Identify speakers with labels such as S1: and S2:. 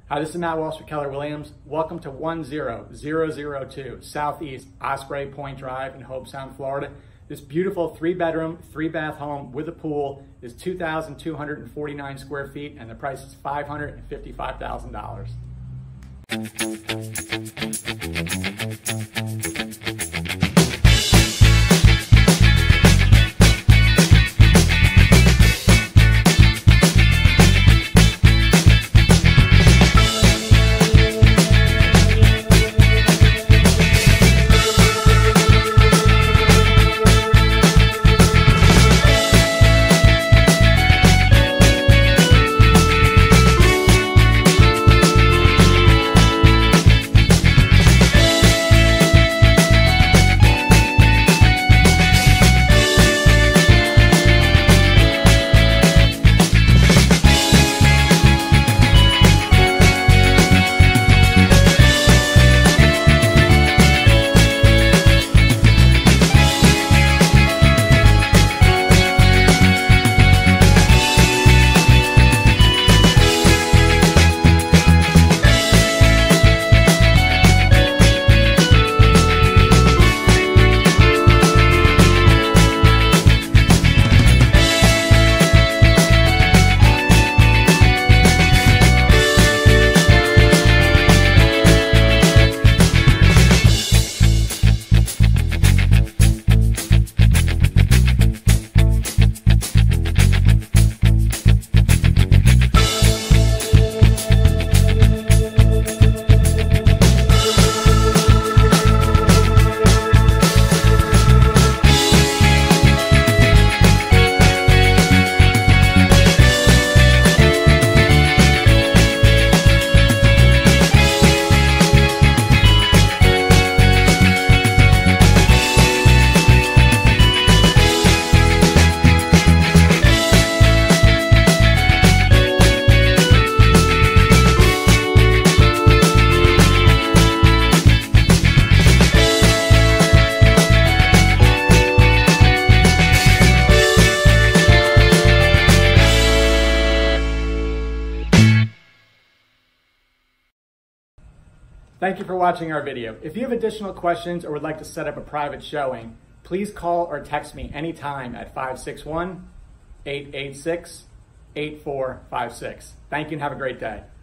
S1: Hi, this is Matt Walsh with Keller Williams. Welcome to 10002 Southeast Osprey Point Drive in Hobe Sound, Florida. This beautiful 3-bedroom, 3-bath home with a pool is 2,249 square feet and the price is $555,000. Thank you for watching our video. If you have additional questions or would like to set up a private showing, please call or text me anytime at 561-886-8456. Thank you and have a great day.